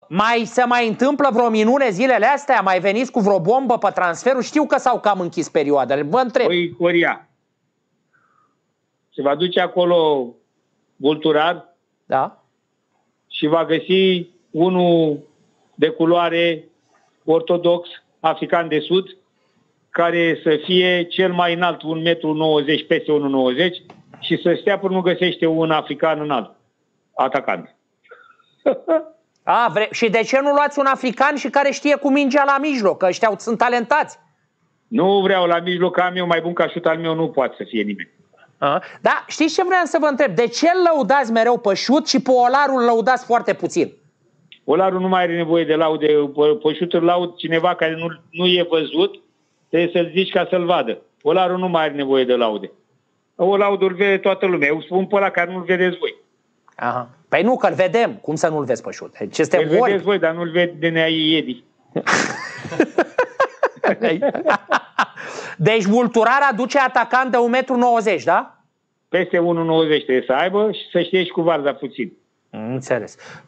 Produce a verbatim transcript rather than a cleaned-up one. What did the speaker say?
Mai se mai întâmplă vreo minune zilele astea? Mai veniți cu vreo bombă pe transferul? Știu că s-au cam închis perioadele. Vă întreb. Păi, Coria, se va duce acolo Vulturar, da? Și va găsi unul de culoare ortodox, african de sud, care să fie cel mai înalt, un metru nouăzeci, peste unu virgulă nouăzeci, și să stea până nu găsește un african înalt, atacant. A, vre... Și de ce nu luați un african și care știe cu mingea la mijloc? Că ăștia sunt talentați. Nu vreau la mijloc, că am eu mai bun ca șut al meu, nu poate să fie nimeni. A? Da, știți ce vreau să vă întreb? De ce îl lăudați mereu pe șut și pe Olarul îl lăudați foarte puțin? Olarul nu mai are nevoie de laude, pe șut îl laud cineva care nu, nu e văzut, trebuie să-l zici ca să-l vadă. Olarul nu mai are nevoie de laude. O laudă îl vede toată lumea, eu spun pe ăla care nu-l vedeți voi. Aha. Păi nu, că-l vedem. Cum să nu-l vezi pe șut? Ce îl vedeți voi, dar nu-l vede Edi. Deci Vulturar aduce atacant de un metru nouăzeci, da? Peste unu virgulă nouăzeci trebuie să aibă și să știe și cu varza puțin. Înțeles.